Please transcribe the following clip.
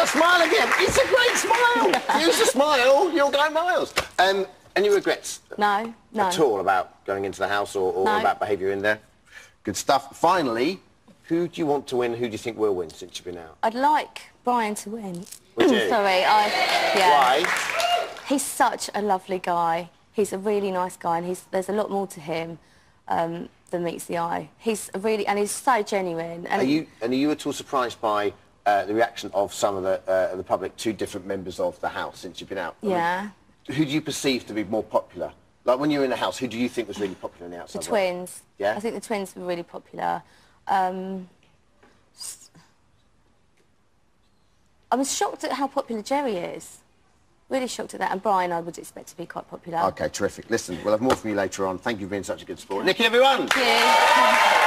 that smile again. It's a great smile. Use the smile, you'll go miles. Any regrets? No, no. At all about going into the house or no. about behaviour in there? Good stuff. Finally, who do you want to win? Who do you think will win since you've been out? I'd like Brian to win. Would you? Sorry, yeah. Why? He's such a lovely guy. He's a really nice guy, and there's a lot more to him than meets the eye. He's he's so genuine. And are you at all surprised by the reaction of some of the public to different members of the house since you've been out? Yeah. I mean, who do you perceive to be more popular? Like when you were in the house, who do you think was really popular in the outside? The twins. Yeah? I think the twins were really popular. I was shocked at how popular Jerry is. Really shocked at that. And Brian, I would expect to be quite popular. OK, terrific. Listen, we'll have more from you later on. Thank you for being such a good sport. Nicky, everyone! Thank you.